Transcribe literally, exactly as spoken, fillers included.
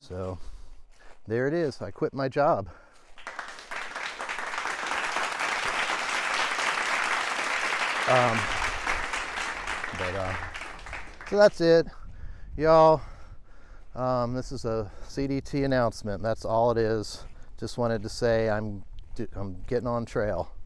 So there it is. I quit my job. Um, but uh, so that's it, y'all. Um, this is a C D T announcement. That's all it is. Just wanted to say I'm I'm getting on trail.